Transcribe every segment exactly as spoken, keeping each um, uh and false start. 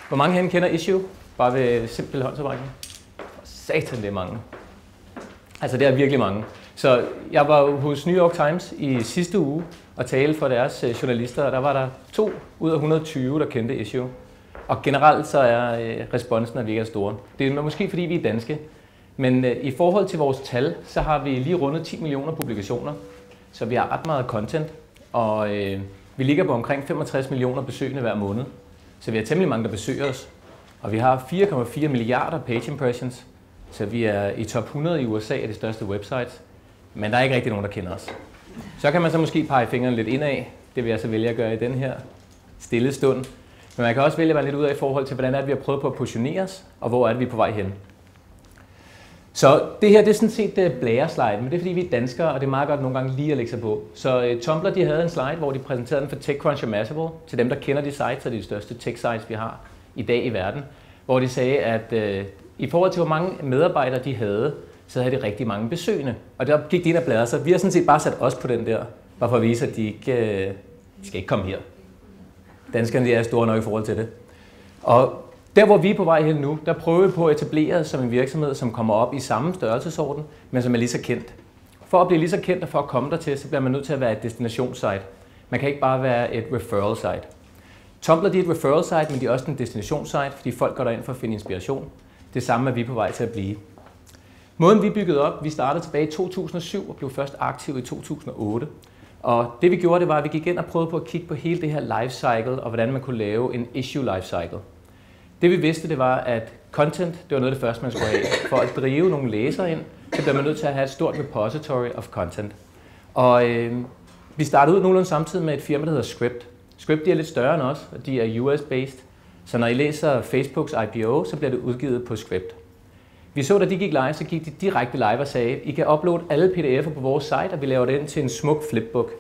Hvor mange herinde kender Issue? Bare ved simpel håndsoprækning. Satan, det er mange. Altså, det er virkelig mange. Så jeg var hos New York Times i sidste uge og talte for deres journalister, og der var der to ud af et hundrede og tyve, der kendte Issue. Og generelt så er responsen, at vi ikke er store. Det er måske fordi, vi er danske. Men i forhold til vores tal, så har vi lige rundet ti millioner publikationer. Så vi har ret meget content, og øh, vi ligger på omkring femogtres millioner besøgende hver måned. Så vi har temmelig mange, der besøger os. Og vi har fire komma fire milliarder page impressions. Så vi er i top hundrede i U S A af de største websites. Men der er ikke rigtig nogen, der kender os. Så kan man så måske pege fingeren lidt indad. Det vil jeg så vælge at gøre i den her stille stund. Men man kan også vælge at være lidt ud af i forhold til, hvordan er det, vi har prøvet på at positionere os, og hvor er det, vi er på vej hen. Så det her, det er sådan set blæreslide, men det er fordi, vi er danskere, og det er meget godt nogle gange lige at lægge sig på. Så uh, Tumblr, de havde en slide, hvor de præsenterede den for TechCrunch og Mashable, til dem, der kender de sites, og de største tech-sites, vi har i dag i verden, hvor de sagde, at uh, i forhold til, hvor mange medarbejdere de havde, så havde de rigtig mange besøgende. Og der gik de ind og bladrede sig. Vi har sådan set bare sat os på den der, bare for at vise, at de ikke uh, de skal ikke komme her. Danskerne, de er store nok i forhold til det. Og der, hvor vi er på vej hen nu, der prøver vi på at etablere os som en virksomhed, som kommer op i samme størrelsesorden, men som er lige så kendt. For at blive lige så kendt og for at komme dertil, så bliver man nødt til at være et destinationssite. Man kan ikke bare være et referral site. Tumblr, de er et referral site, men de er også en destinationssite, fordi folk går derind for at finde inspiration. Det samme er vi på vej til at blive. Måden vi byggede op, vi startede tilbage i to tusind og syv og blev først aktive i to tusind og otte. Og det vi gjorde, det var, at vi gik ind og prøvede på at kigge på hele det her life cycle, og hvordan man kunne lave en issue life cycle. Det vi vidste, det var, at content, det var noget af det første, man skulle have. For at drive nogle læsere ind, så bliver man nødt til at have et stort repository of content. Og øh, vi startede ud nogenlunde samtidig med et firma, der hedder Script. Script, de er lidt større end os, og de er U S-based. Så når I læser Facebooks I P O, så bliver det udgivet på Script. Vi så, da de gik live, så gik de direkte live og sagde, I kan uploade alle P D F'er på vores site, og vi laver det ind til en smuk flipbook.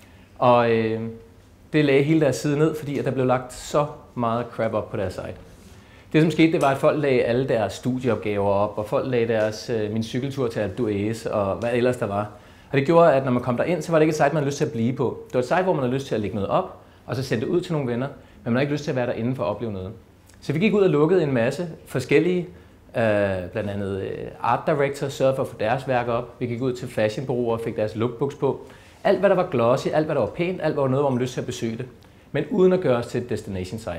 Og øh, det lagde hele deres side ned, fordi at der blev lagt så meget crap op på deres site. Det som skete, det var, at folk lagde alle deres studieopgaver op, og folk lagde deres øh, min cykeltur til Alpe d'Huez og hvad ellers der var. Og det gjorde, at når man kom derind, så var det ikke et site, man havde lyst til at blive på. Det var et site, hvor man havde lyst til at lægge noget op, og så sende det ud til nogle venner, men man havde ikke lyst til at være derinde for at opleve noget. Så vi gik ud og lukkede en masse forskellige, øh, blandt andet øh, art directors, sørgede for at få deres værker op. Vi gik ud til fashionbureauer og fik deres lookbooks på. Alt, hvad der var glossy, alt, hvad der var pænt, alt, hvad var noget, hvor man havde lyst til at besøge det. Men uden at gøre os til et destination site.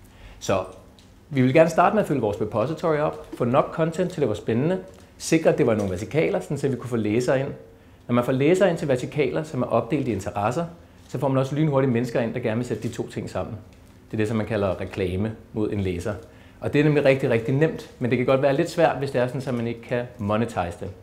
Så vi vil gerne starte med at fylde vores repository op, få nok content til det var spændende, sikre at det var nogle vertikaler, så vi kunne få læsere ind. Når man får læsere ind til vertikaler, som er opdelt i interesser, så får man også lynhurtigt mennesker ind, der gerne vil sætte de to ting sammen. Det er det, som man kalder reklame mod en læser. Og det er nemlig rigtig, rigtig nemt, men det kan godt være lidt svært, hvis det er sådan, at man ikke kan monetize det.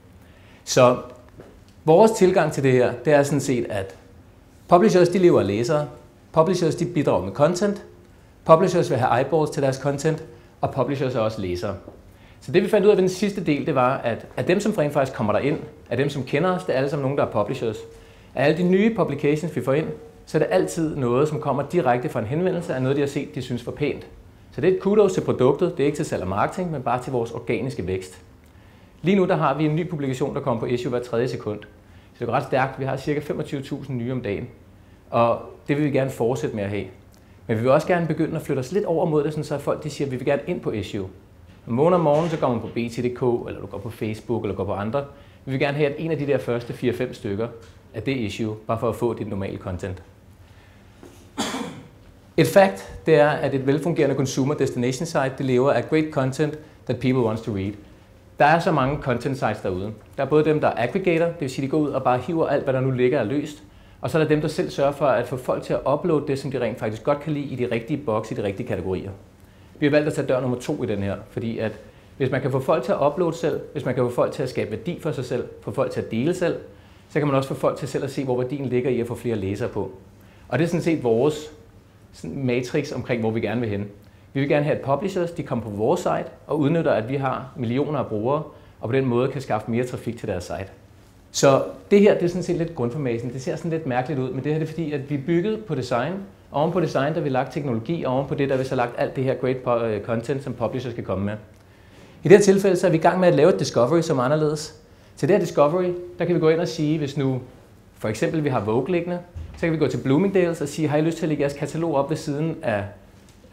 Så vores tilgang til det her, det er sådan set, at publishers, de lever af læsere, publishers, de bidrager med content, publishers vil have eyeballs til deres content, og publishers er også læsere. Så det vi fandt ud af ved den sidste del, det var, at af dem, som rent faktisk kommer derind, af dem, som kender os, det er alle sammen nogen, der er publishers. Af alle de nye publications, vi får ind, så er det altid noget, som kommer direkte fra en henvendelse af noget, de har set, de synes var pænt. Så det er et kudos til produktet, det er ikke til salg og marketing, men bare til vores organiske vækst. Lige nu der har vi en ny publikation, der kommer på Issue hver tredje sekund. Så det går ret stærkt, vi har ca. femogtyve tusind nye om dagen, og det vil vi gerne fortsætte med at have. Men vi vil også gerne begynde at flytte os lidt over mod det, så folk de siger, at vi vil gerne ind på Issue. Om morgen om morgen, så går man på B T punktum d k, eller du går på Facebook, eller går på andre. Vi vil gerne have, at en af de der første fire fem stykker af det Issue, bare for at få dit normale content. Et fact, det er, at et velfungerende consumer destination site, det lever af great content that people wants to read. Der er så mange content sites derude. Der er både dem, der er aggregator, det vil sige, de går ud og bare hiver alt, hvad der nu ligger er løst. Og så er der dem, der selv sørger for at få folk til at uploade det, som de rent faktisk godt kan lide i de rigtige boks, i de rigtige kategorier. Vi har valgt at tage dør nummer to i den her, fordi at hvis man kan få folk til at uploade selv, hvis man kan få folk til at skabe værdi for sig selv, få folk til at dele selv, så kan man også få folk til selv at se, hvor værdien ligger i at få flere læsere på. Og det er sådan set vores matrix omkring, hvor vi gerne vil hen. Vi vil gerne have, at publishers de kommer på vores site og udnytter, at vi har millioner af brugere, og på den måde kan skaffe mere trafik til deres site. Så det her, det er sådan set lidt grundformasen. Det ser sådan lidt mærkeligt ud, men det her det er fordi, at vi er bygget på design. Oven på design, der har vi lagt teknologi, og oven på det, der vi så lagt alt det her great content, som publishers skal komme med. I det her tilfælde, så er vi i gang med at lave et discovery, som er anderledes. Til det her discovery, der kan vi gå ind og sige, hvis nu for eksempel vi har Vogue liggende, så kan vi gå til Bloomingdale's og sige, har I lyst til at lægge jeres katalog op ved siden af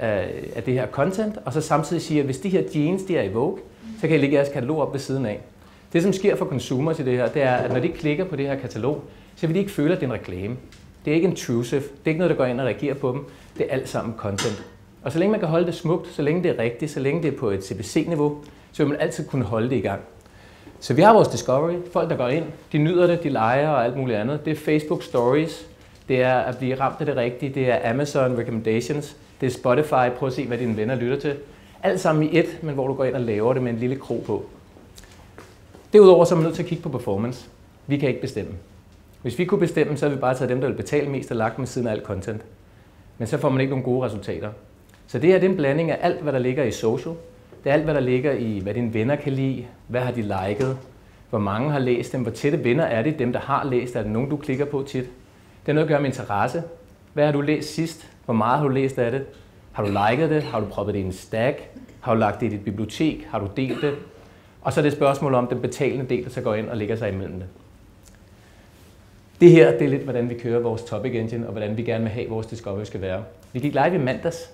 af, af det her content, og så samtidig sige, at hvis de her jeans de er i vogue, så kan I lægge jeres katalog op ved siden af. Det, som sker for consumers i det her, det er, at når de klikker på det her katalog, så vil de ikke føle, at det er en reklame. Det er ikke intrusive. Det er ikke noget, der går ind og reagerer på dem. Det er alt sammen content. Og så længe man kan holde det smukt, så længe det er rigtigt, så længe det er på et C B C-niveau, så vil man altid kunne holde det i gang. Så vi har vores discovery. Folk, der går ind, de nyder det, de leger og alt muligt andet. Det er Facebook Stories. Det er at blive ramt af det rigtige. Det er Amazon Recommendations. Det er Spotify. Prøv at se, hvad dine venner lytter til. Alt sammen i et, men hvor du går ind og laver det med en lille krog på. Derudover så er man nødt til at kigge på performance. Vi kan ikke bestemme. Hvis vi kunne bestemme, så har vi bare taget dem, der vil betale mest og lagt med siden af alt content. Men så får man ikke nogle gode resultater. Så det her det er en blanding af alt, hvad der ligger i social. Det er alt, hvad der ligger i, hvad dine venner kan lide. Hvad har de liket? Hvor mange har læst dem? Hvor tætte venner er det? Dem, der har læst, er det nogen, du klikker på tit? Det har noget at gøre med interesse. Hvad har du læst sidst? Hvor meget har du læst af det? Har du liket det? Har du proppet det i en stack? Har du lagt det i dit bibliotek? Har du delt det? Og så er det et spørgsmål om den betalende del, der så går ind og lægger sig imellem det. Det her det er lidt, hvordan vi kører vores Topic Engine, og hvordan vi gerne vil have, vores Discovery skal være. Vi gik live i mandags,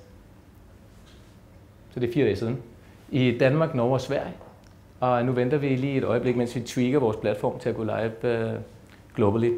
så det er fire dage siden, i Danmark, Norge og Sverige. Og nu venter vi lige et øjeblik, mens vi tweaker vores platform til at gå live uh, globally.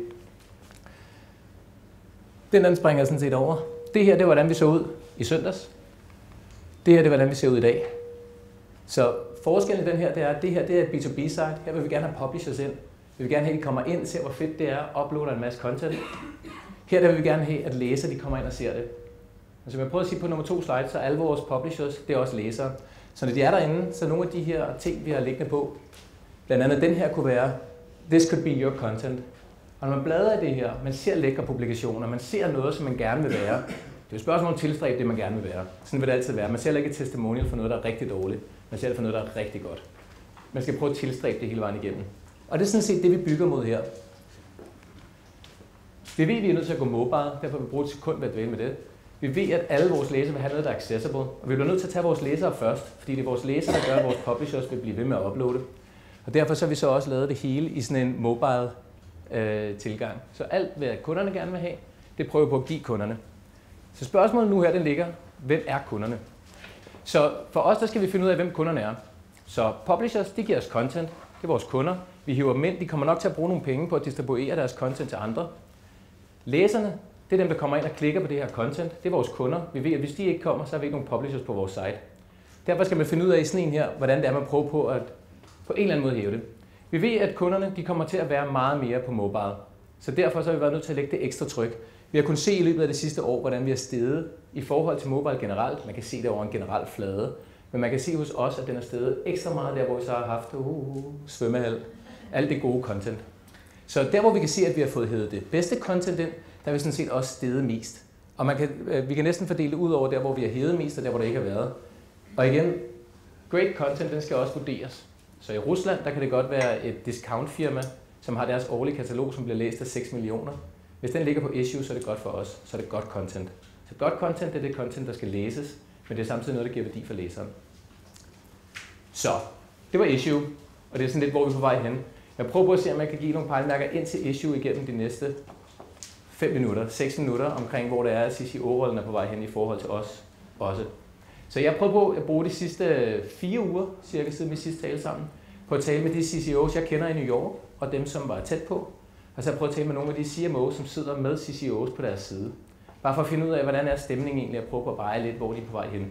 Den den springer sådan set over. Det her det er, hvordan vi så ud i søndags. Det her det er, hvordan vi ser ud i dag. Så forskellen i den her, det er, at det her det er et B to B-site. Her vil vi gerne have publishers ind. Vi vil gerne have, at de kommer ind, ser hvor fedt det er, uploader en masse content. Her der vil vi gerne have, at læsere de kommer ind og ser det. Og som jeg prøver at sige på nummer to slide, så er alle vores publishers, det er også læsere. Så når de er derinde, så nogle af de her ting, vi har liggende på, blandt andet den her kunne være, this could be your content. Og når man bladrer i det her, man ser lækre publikationer, man ser noget, som man gerne vil være. Det er jo spørgsmål om tilstræb, det man gerne vil være. Sådan vil det altid være. Man ser ikke et testimonial for noget, der er rigtig dårligt. Man ser det for noget, der er rigtig godt. Man skal prøve at tilstræbe det hele vejen igennem. Og det er sådan set det, vi bygger mod her. Vi ved, at vi er nødt til at gå mobile, derfor vil vi bruge et sekund ved at dvæle med det. Vi ved, at alle vores læsere vil have noget, der er accessible, og vi bliver nødt til at tage vores læsere først, fordi det er vores læsere, der gør, at vores publishers vil blive ved med at uploade. Og derfor så har vi så også lavet det hele i sådan en mobile øh, tilgang. Så alt, hvad kunderne gerne vil have, det prøver vi på at give kunderne. Så spørgsmålet nu her, den ligger, hvem er kunderne? Så for os, der skal vi finde ud af, hvem kunderne er. Så publishers, de giver os content, det er vores kunder. Vi hiver dem ind, de kommer nok til at bruge nogle penge på at distribuere deres content til andre. Læserne, det er dem, der kommer ind og klikker på det her content. Det er vores kunder. Vi ved, at hvis de ikke kommer, så har vi ikke nogen publishers på vores site. Derfor skal man finde ud af i sådan en her, hvordan det er, man prøver på at på en eller anden måde hæve det. Vi ved, at kunderne de kommer til at være meget mere på mobile. Så derfor så har vi været nødt til at lægge det ekstra tryk. Vi har kunnet se i løbet af det sidste år, hvordan vi har steget i forhold til mobile generelt. Man kan se det over en generel flade. Men man kan se hos os, at den er steget ekstra meget der, hvor vi så har haft uh, uh, svømmehal. Alt det gode content. Så der, hvor vi kan se, at vi har fået hævet det bedste content ind, der har vi sådan set også steget mest. Og man kan, vi kan næsten fordele det ud over der, hvor vi har hævet mest, og der, hvor det ikke har været. Og igen, great content, den skal også vurderes. Så i Rusland, der kan det godt være et discount-firma, som har deres årlige katalog, som bliver læst af seks millioner. Hvis den ligger på issue, så er det godt for os. Så er det godt content. Så godt content, det er det content, der skal læses, men det er samtidig noget, der giver værdi for læseren. Så, det var issue, og det er sådan lidt, hvor vi er på vej hen. Jeg prøver på at se, om jeg kan give nogle pejlemærker ind til issue igennem de næste fem minutter, seks minutter, omkring hvor det er, at C C O-rollen er på vej hen i forhold til os også. Så jeg prøver på at bruge de sidste fire uger, cirka siden vi sidst talte sammen, på at tale med de C C O's, jeg kender i New York, og dem, som var tæt på. Og så har jeg prøvet at tale med nogle af de C M O's, som sidder med C C O's på deres side. Bare for at finde ud af, hvordan er stemningen egentlig, og prøve på at veje lidt, hvor de er på vej hen.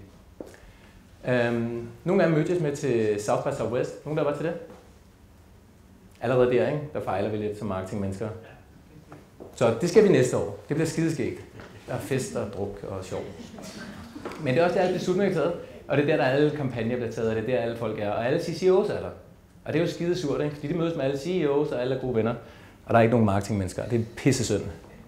Um, nogle af dem mødtes med til South by Southwest. Nogle der var til det? Allerede der, ikke? Der fejler vi lidt som marketingmennesker. Så det skal vi næste år. Det bliver skideskægt. Der er fest og druk og sjov. Men det er også der, alle beslutninger er taget. Og det er der, der alle kampagner bliver taget, og det er der, alle folk er. Og alle C C O's er der. Og det er jo skide surt, ikke? Fordi de mødes med alle C E O's, og alle er gode venner. Og der er ikke nogen marketingmennesker. Det er pisse synd.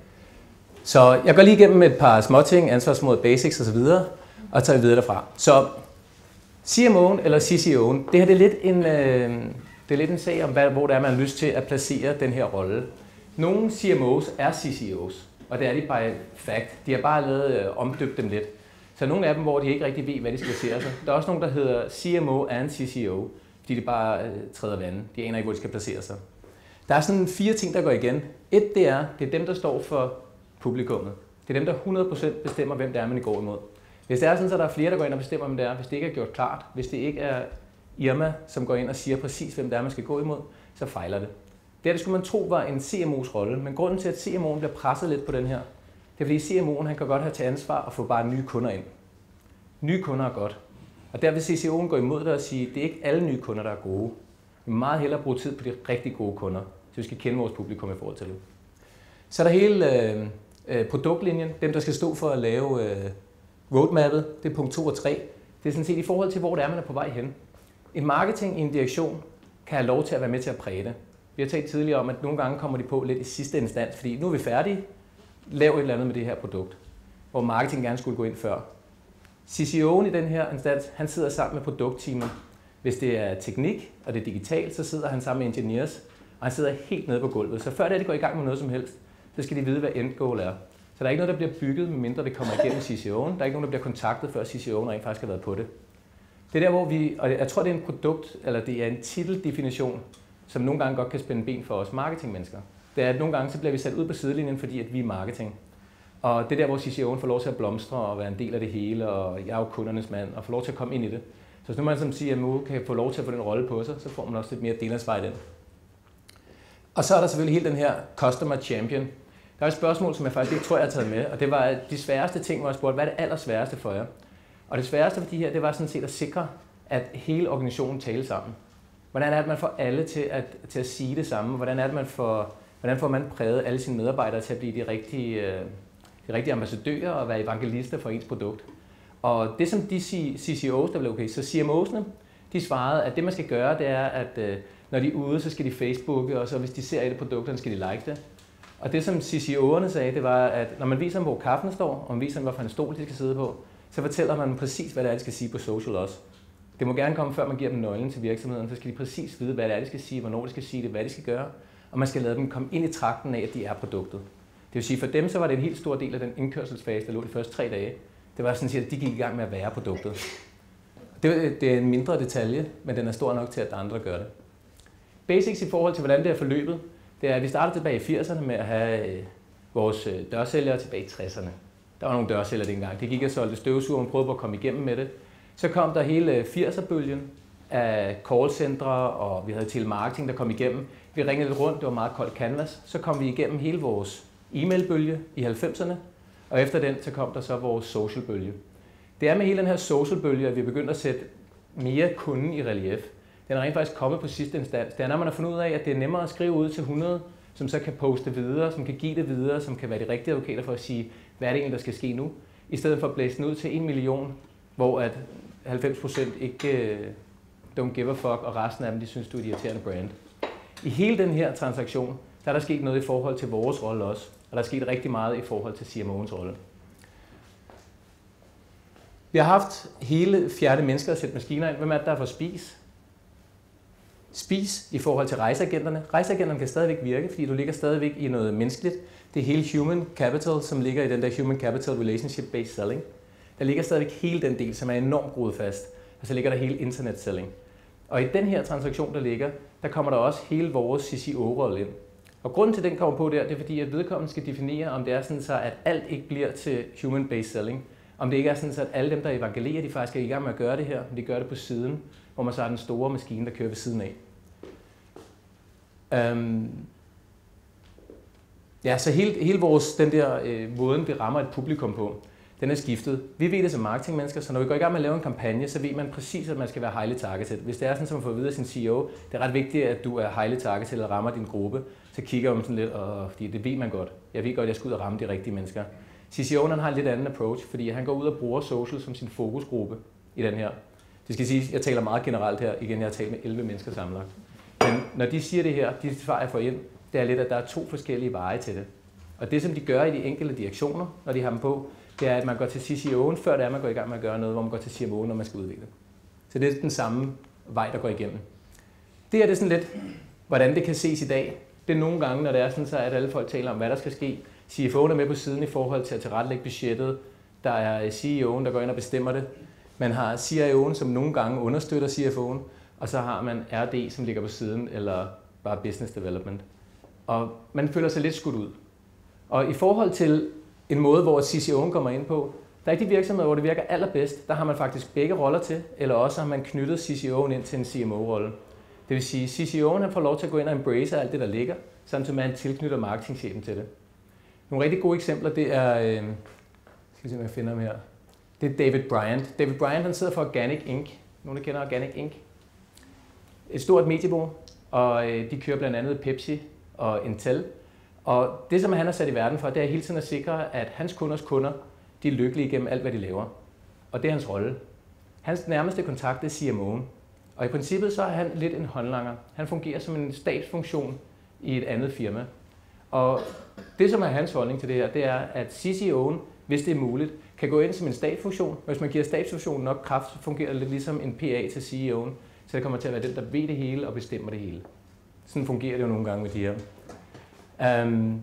Så jeg går lige igennem et par småting, ansvarsmål, basics osv., og tager vi videre derfra. Så C M O'en eller C C O'en, det her det er lidt en, øh, det er lidt en sag om, hvad, hvor det er, man har lyst til at placere den her rolle. Nogle C M O's er C C O's, og det er de by fact. De har bare lavet øh, omdøbt dem lidt. Så nogle af dem, hvor de ikke rigtig ved, hvad de skal placere sig. Der er også nogle, der hedder C M O and C C O, fordi de bare øh, træder vandet. De aner ikke, hvor de skal placere sig. Der er sådan fire ting, der går igen. Et, det er, det er dem, der står for publikummet. Det er dem, der hundrede procent bestemmer, hvem det er, man går imod. Hvis det er sådan, så der er flere, der går ind og bestemmer, hvem det er, hvis det ikke er gjort klart, hvis det ikke er Irma, som går ind og siger præcis, hvem det er, man skal gå imod, så fejler det. Det, det skulle man tro var en C M O's rolle, men grunden til, at C M O'en bliver presset lidt på den her, det er fordi C M O'en han kan godt have til ansvar og få bare nye kunder ind. Nye kunder er godt. Og der vil C C O'en gå imod det og sige, at det er ikke alle nye kunder, der er gode. Vi vil meget hellere bruge tid på de rigtig gode kunder, så vi skal kende vores publikum i forhold til det. Så er der hele øh, produktlinjen, dem der skal stå for at lave øh, roadmappet, det er punkt to og tre. Det er sådan set i forhold til, hvor det er, man er på vej hen. En marketing i en direktion kan have lov til at være med til at præge det. Vi har talt tidligere om, at nogle gange kommer de på lidt i sidste instans, fordi nu er vi færdige, lav et eller andet med det her produkt, hvor marketing gerne skulle gå ind før. C C O'en i den her instans, han sidder sammen med produktteamet. Hvis det er teknik og det er digitalt, så sidder han sammen med engineers, og han sidder helt nede på gulvet. Så før det, de går i gang med noget som helst, så skal de vide, hvad end goal er. Så der er ikke noget, der bliver bygget, medmindre det kommer igennem C C O'en. Der er ikke nogen, der bliver kontaktet, før C C O'en rent faktisk har været på det. Det er der, hvor vi, og jeg tror, det er en produkt, eller det er en titeldefinition, som nogle gange godt kan spænde ben for os marketingmennesker. Det er, at nogle gange så bliver vi sat ud på sidelinjen, fordi at vi er marketing. Og det er der, hvor C C O'en får lov til at blomstre og være en del af det hele, og jeg er jo kundernes mand, og får lov til at komme ind i det. Så hvis nu man som C M O kan få lov til at få den rolle på sig, så får man også lidt mere delansvar i den. Og så er der selvfølgelig hele den her Customer Champion. Der er et spørgsmål, som jeg faktisk ikke tror, jeg har taget med, og det var de sværeste ting, hvor jeg spurgte, hvad er det allersværeste for jer? Og det sværeste for de her, det var sådan set at sikre, at hele organisationen taler sammen. Hvordan er det, man får alle til at, til at sige det samme? Hvordan er det, man får, hvordan får man præget alle sine medarbejdere til at blive de rigtige, de rigtige ambassadører og være evangelister for ens produkt? Og det som de C C O's, der blev okay, så C M O's'ene, de svarede, at det man skal gøre, det er, at når de er ude, så skal de Facebooke, og så hvis de ser et af produkterne, skal de like det. Og det som C C O'erne sagde, det var, at når man viser dem, hvor kaffen står, og man viser dem, hvorfor en stol de skal sidde på, så fortæller man præcis, hvad det er, de skal sige på social også. Det må gerne komme, før man giver dem nøglen til virksomheden, så skal de præcis vide, hvad det er, de skal sige, hvornår de skal sige det, hvad de skal gøre, og man skal lade dem komme ind i trakten af, at de er produktet. Det vil sige, for dem så var det en helt stor del af den indkørselsfase, der lå de første tre dage. Det var sådan set, at de gik i gang med at være produktet. Det, det er en mindre detalje, men den er stor nok til, at andre gør det. Basics i forhold til, hvordan det er forløbet, det er, at vi startede tilbage i firserne med at have vores dørsælgere tilbage i tresserne. Der var nogle dørsælgere dengang. De gik og solgte støvsuger, og prøvede på at komme igennem med det. Så kom der hele firser-bølgen af callcentre, og vi havde telemarketing, der kom igennem. Vi ringede lidt rundt, det var meget koldt canvas. Så kom vi igennem hele vores e-mailbølge i halvfemserne, og efter den, så kom der så vores social-bølge. Det er med hele den her social-bølge, at vi begyndte at sætte mere kunden i relief. Den er rent faktisk kommet på sidste instans. Det er, når man har fundet ud af, at det er nemmere at skrive ud til hundrede, som så kan poste videre, som kan give det videre, som kan være de rigtige advokater for at sige, hvad er det egentlig, der skal ske nu, i stedet for at blæse den ud til en million, hvor at halvfems procent ikke uh, don't give a fuck, og resten af dem, de synes, du er et irriterende brand. I hele den her transaktion, der er der sket noget i forhold til vores rolle også, og der er sket rigtig meget i forhold til C M O'ens rolle. Vi har haft hele fjerde mennesker at sætte maskiner ind. Hvem er det, der er for Spis? Spis i forhold til rejseagenterne. Rejseagenterne kan stadigvæk virke, fordi du ligger stadigvæk i noget menneskeligt. Det er hele human capital, som ligger i den der human capital relationship-based selling. Der ligger stadigvæk hele den del, som er enormt groet fast. Og så ligger der hele internet selling. Og i den her transaktion, der ligger, der kommer der også hele vores C C O-rolle ind. Og grunden til, at den kommer på der, det er fordi, at vedkommende skal definere, om det er sådan så, at alt ikke bliver til human-based selling. Om det ikke er sådan så, at alle dem, der evangelerer, de faktisk er i gang med at gøre det her, men de gør det på siden, hvor man så har den store maskine, der kører ved siden af. Um, ja, så hele, hele vores, den der øh, måden, vi rammer et publikum på, den er skiftet. Vi ved det som marketingmennesker, så når vi går i gang med at lave en kampagne, så ved man præcis, at man skal være highly targeted. Hvis det er sådan, som man får at vide af sin C E O, det er ret vigtigt, at du er highly targeted og rammer din gruppe, så kigger man sådan lidt, og fordi det ved man godt. Jeg ved godt, at jeg skal ud og ramme de rigtige mennesker. C C O'en har en lidt anden approach, fordi han går ud og bruger social som sin fokusgruppe i den her. Det skal sige, jeg taler meget generelt her. Igen, jeg har talt med elleve mennesker sammenlagt. Men når de siger det her, de svar jeg får ind, det er lidt, at der er to forskellige veje til det. Og det, som de gør i de enkelte direktioner, når de har dem på, det er, at man går til C C O'en, før det er, at man går i gang med at gøre noget, hvor man går til C M O'en, når man skal udvikle. Så det er den samme vej, der går igennem. Det er det sådan lidt, hvordan det kan ses i dag. Det er nogle gange, når det er sådan, så at alle folk taler om, hvad der skal ske. C F O'en er med på siden i forhold til at tilrettelægge budgettet. Der er C E O'en, der går ind og bestemmer det. Man har C I O'en, som nogle gange understøtter C F O'en. Og så har man R D, som ligger på siden, eller bare business development. Og man føler sig lidt skudt ud. Og i forhold til en måde, hvor C C O'en kommer ind på, Der er de virksomheder, hvor det virker allerbedst, der har man faktisk begge roller til, eller også har man knyttet C C O'en ind til en C M O-rolle. Det vil sige, at C C O'en han får lov til at gå ind og embrace alt det, der ligger, samtidig med at han tilknytter marketingchefen til det. Nogle rigtig gode eksempler, det er, øh, skal vi se, om jeg finder dem her. Det er David Bryant. David Bryant han sidder for Organic Incorporated. Nogle, der kender Organic Incorporated. Et stort mediebureau, og øh, de kører blandt andet Pepsi og Intel. Og det, som han har sat i verden for, det er hele tiden at sikre, at hans kunders kunder, de er lykkelige gennem alt, hvad de laver. Og det er hans rolle. Hans nærmeste kontakt er C M O'en. Og i princippet så er han lidt en håndlanger. Han fungerer som en stabsfunktion i et andet firma. Og det, som er hans holdning til det her, det er, at C C O'en, hvis det er muligt, kan gå ind som en stabsfunktion. Hvis man giver stabsfunktionen nok kraft, så fungerer det lidt ligesom en P A til C E O'en. Så det kommer til at være den, der ved det hele og bestemmer det hele. Sådan fungerer det jo nogle gange med de her. Um,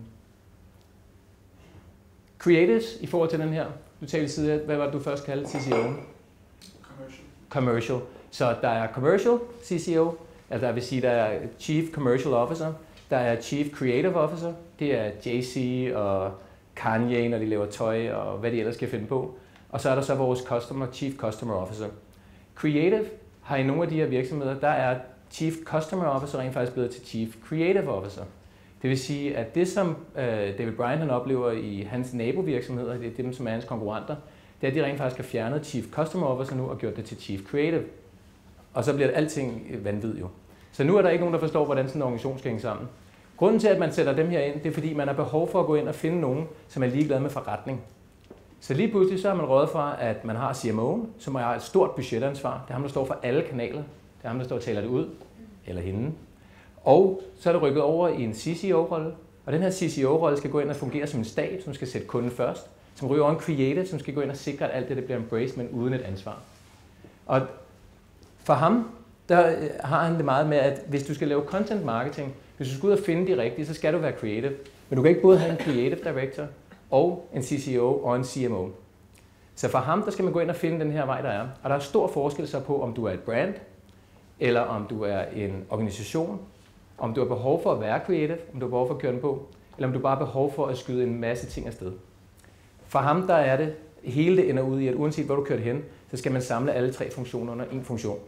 creatives i forhold til den her. Du talte side, hvad var det, du først kaldte C C O'en? Commercial. Commercial. Så der er Commercial C C O, altså der vil sige, der er Chief Commercial Officer, der er Chief Creative Officer, det er Jay-Z og Kanye, når de laver tøj og hvad de ellers skal finde på. Og så er der så vores Customer, Chief Customer Officer. Creative har i nogle af de her virksomheder, der er Chief Customer Officer rent faktisk blevet til Chief Creative Officer. Det vil sige, at det som uh, David Bryant han oplever i hans nabovirksomheder, det er dem, som er hans konkurrenter, det er, at de rent faktisk har fjernet Chief Customer Officer nu og gjort det til Chief Creative. Og så bliver det alting vanvid jo. Så nu er der ikke nogen, der forstår, hvordan sådan en organisation skal hænge sammen. Grunden til, at man sætter dem her ind, det er, fordi man har behov for at gå ind og finde nogen, som er ligeglade med forretning. Så lige pludselig så har man rådet for, at man har C M O'en, som har et stort budgetansvar. Det er ham, der står for alle kanaler. Det er ham, der står og taler det ud, eller hende. Og så er det rykket over i en C C O-rolle. Og den her C C O-rolle skal gå ind og fungere som en stab, som skal sætte kunden først. Som ryger over en creative, som skal gå ind og sikre, at alt det, det bliver embraced, men uden et ansvar. Og for ham, der har han det meget med, at hvis du skal lave content marketing, hvis du skal ud og finde de rigtige, så skal du være creative. Men du kan ikke både have en creative director og en C C O og en C M O. Så for ham, der skal man gå ind og finde den her vej, der er. Og der er stor forskel så på, om du er et brand, eller om du er en organisation, om du har behov for at være creative, om du har behov for at køre den på, eller om du bare har behov for at skyde en masse ting afsted. For ham, der er det, hele det ender ud i, at uanset hvor du kører hen, så skal man samle alle tre funktioner under en funktion.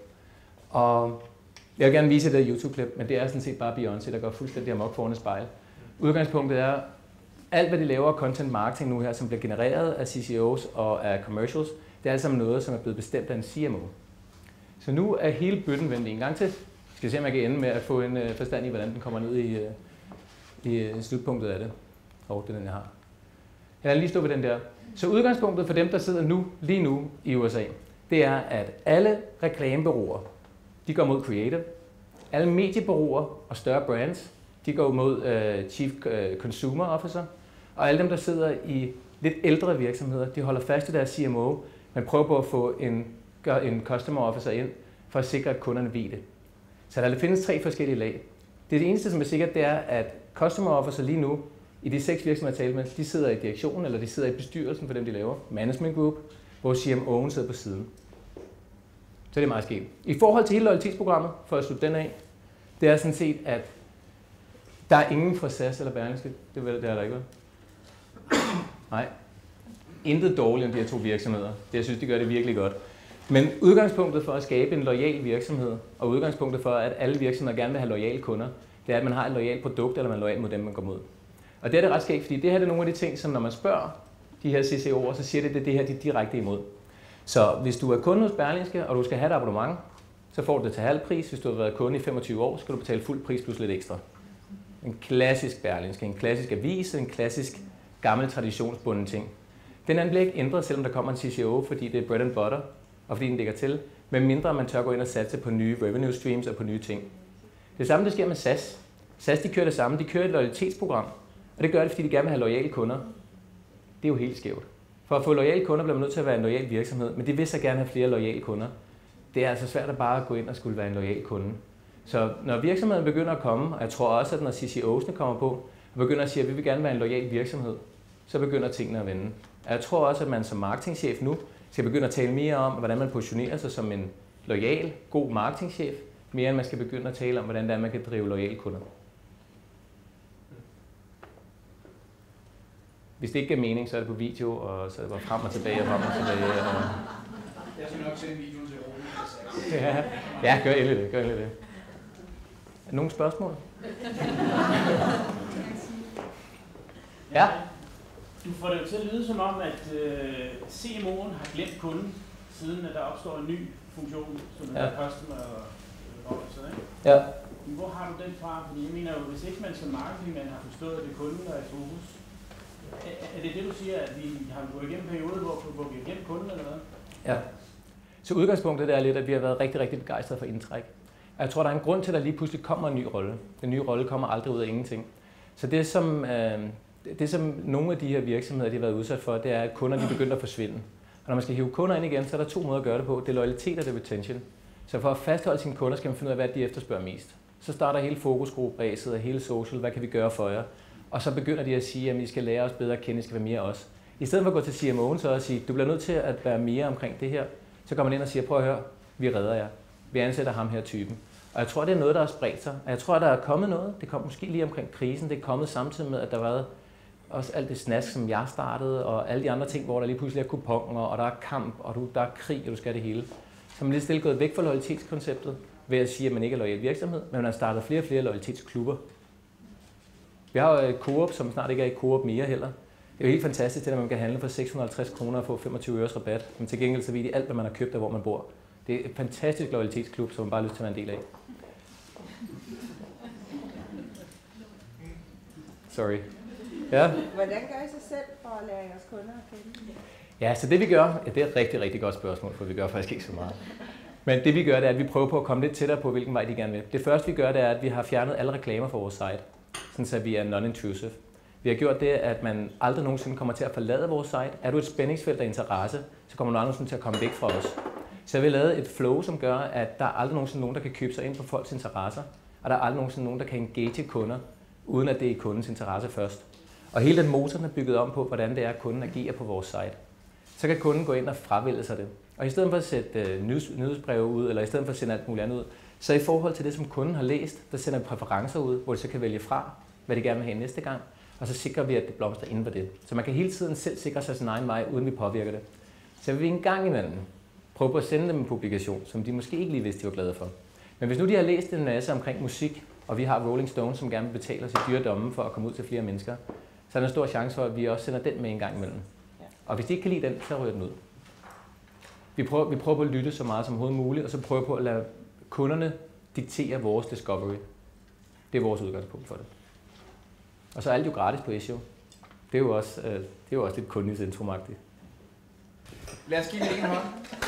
Og jeg vil gerne vise det der YouTube-klip, men det er sådan set bare Beyoncé, der går fuldstændig amok foran et spejl. Udgangspunktet er, alt hvad de laver af content marketing nu her, som bliver genereret af C C O's og af commercials, det er alt sammen noget, som er blevet bestemt af en C M O. Så nu er hele bøtten vendt en gang til. Skal vi se, om jeg kan ende med at få en uh, forstand i, hvordan den kommer ned i, uh, i uh, slutpunktet af det. Og det er den, jeg har. Jeg vil lige stå ved den der. Så udgangspunktet for dem, der sidder nu, lige nu i U S A, det er, at alle reklamebureauer, de går mod creative. Alle mediebureauer og større brands, de går mod uh, Chief Consumer Officer. Og alle dem, der sidder i lidt ældre virksomheder, de holder fast i deres C M O, men prøver på at få en, en Customer Officer ind, for at sikre, at kunderne ved det. Så der findes tre forskellige lag. Det eneste, som er sikkert, det er, at Customer Officer lige nu, i de seks virksomheder, jeg talte med, de sidder i direktionen, eller de sidder i bestyrelsen for dem, de laver. Management Group, hvor C M O'en sidder på siden. Så det er meget sket. I forhold til hele loyalitetsprogrammet, for at slutte den af, det er sådan set, at der er ingen fra S A S eller Berlingske. Det, vel, det er der ikke, vel? Nej. Intet dårligt om de her to virksomheder. Det, jeg synes, de gør det virkelig godt. Men udgangspunktet for at skabe en loyal virksomhed, og udgangspunktet for, at alle virksomheder gerne vil have loyale kunder, det er, at man har et loyalt produkt, eller man er loyal mod dem, man går mod. Og det er det ret skægt, fordi det her er nogle af de ting, som når man spørger de her C C O'er, så siger det, at det her de er direkte imod. Så hvis du er kunde hos Berlingske, og du skal have et abonnement, så får du det til halv pris. Hvis du har været kunde i femogtyve år, så skal du betale fuld pris plus lidt ekstra. En klassisk Berlingske, en klassisk avis, en klassisk gammel traditionsbunden ting. Den anden bliver ikke ændret, selvom der kommer en C C O, fordi det er bread and butter, og fordi den ligger til, men mindre man tør gå ind og satse på nye revenue streams og på nye ting. Det samme, der sker med S A S. S A S, de kører det samme. De kører et loyalitetsprogram, og det gør det, fordi de gerne vil have loyale kunder. Det er jo helt skævt. For at få loyale kunder bliver man nødt til at være en loyal virksomhed, men de vil så gerne have flere loyale kunder. Det er altså svært at bare gå ind og skulle være en loyal kunde. Så når virksomheden begynder at komme, og jeg tror også, at når C C O'sne kommer på, og begynder at sige, at vi vil gerne være en loyal virksomhed, så begynder tingene at vende. Og jeg tror også, at man som marketingchef nu skal begynde at tale mere om, hvordan man positionerer sig som en loyal, god marketingchef, mere end man skal begynde at tale om, hvordan det er, man kan drive loyale kunder. Hvis det ikke giver mening, så er det på video, og så er det bare frem og tilbage og frem og tilbage. Og... Jeg skal nok sende videoen til Rune. Ja, ja, gør endelig det, gør endelig det. Er nogle spørgsmål? Ja? Du får det jo til at lyde som om, at øh, C M O'en har glemt kunden, siden at der opstår en ny funktion, som er ja. Customer Officer, ikke? Ja. Men hvor har du den fra? Fordi jeg mener jo, hvis ikke man som marketingmand har forstået, at det er kunden, der er i fokus, er, er det det, du siger, at vi har gået igennem en periode, hvor, hvor vi har glemt kunden, eller hvad? Ja. Så udgangspunktet er lidt, at vi har været rigtig, rigtig begejstrede for indtræk. Jeg tror, der er en grund til, at der lige pludselig kommer en ny rolle. Den nye rolle kommer aldrig ud af ingenting. Så det, som, øh, det, som nogle af de her virksomheder de har været udsat for, det er, at kunderne begynder at forsvinde. Og når man skal hive kunder ind igen, så er der to måder at gøre det på. Det er loyalitet og det er retention. Så for at fastholde sine kunder, skal man finde ud af, hvad de efterspørger mest. Så starter hele fokusgrupperæset og hele social, hvad kan vi gøre for jer? Og så begynder de at sige, at I skal lære os bedre at kende, I skal være mere os. I stedet for at gå til C M O'en så og sige, du bliver nødt til at være mere omkring det her, så går man ind og siger, prøv at høre, vi redder jer. Vi ansætter ham her typen. Og jeg tror, det er noget, der har spredt sig. Og jeg tror, der er kommet noget. Det kom måske lige omkring krisen. Det er kommet samtidig med, at der har været også alt det snask, som jeg startede, og alle de andre ting, hvor der lige pludselig er kuponer, og der er kamp, og du, der er krig, og du skal det hele. Så man er lidt stille gået væk fra loyalitetskonceptet ved at sige, at man ikke er loyal virksomhed, men man har startet flere og flere loyalitetsklubber. Vi har jo Coop, som snart ikke er i Coop mere heller. Det er jo helt fantastisk, det at man kan handle for seks hundrede og halvtreds kroner og få femogtyve øres rabat, men til gengæld så ved de alt, hvad man har købt og hvor man bor. Det er et fantastisk loyalitetsklub, som man bare har lyst til at være en del af. Sorry. Ja. Hvordan gør I sig selv for at lære jeres kunder at kende? Ja, så det vi gør, ja, det er et rigtig, rigtig godt spørgsmål, for vi gør faktisk ikke så meget. Men det vi gør, det er, at vi prøver på at komme lidt tættere på, hvilken vej de gerne vil. Det første vi gør, det er, at vi har fjernet alle reklamer fra vores site, sådan så vi er non-intrusive. Vi har gjort det, at man aldrig nogensinde kommer til at forlade vores site. Er du et spændingsfelt af interesse, så kommer du aldrig nogensinde til at komme væk fra os. Så jeg vil lave et flow, som gør, at der er aldrig nogensinde nogen, der kan købe sig ind på folks interesser, og der er aldrig nogensinde nogen, der kan engage kunder, uden at det er kundens interesse først. Og hele den motor er bygget om på, hvordan det er, at kunden agerer på vores site. Så kan kunden gå ind og fravælge sig det. Og i stedet for at sætte nyhedsbreve ud, eller i stedet for at sende alt muligt andet ud, så i forhold til det, som kunden har læst, der sender vi præferencer ud, hvor de så kan vælge fra, hvad de gerne vil have næste gang, og så sikrer vi, at det blomstrer inden for det. Så man kan hele tiden selv sikre sig sin egen vej, uden vi påvirker det. Så vil vi en gang imellem prøve på at sende dem en publikation, som de måske ikke lige vidste, de var glade for. Men hvis nu de har læst en masse omkring musik, og vi har Rolling Stone, som gerne vil betale os i dyre domme for at komme ud til flere mennesker, så er der en stor chance for, at vi også sender den med en gang imellem. Og hvis de ikke kan lide den, så ryger den ud. Vi prøver, vi prøver på at lytte så meget som overhovedet muligt, og så prøver på at lade kunderne diktere vores discovery. Det er vores udgangspunkt for det. Og så er alt jo gratis på Issue. Det er jo også, øh, det er jo også lidt kundecentrum-agtigt. Lad os give en hånd.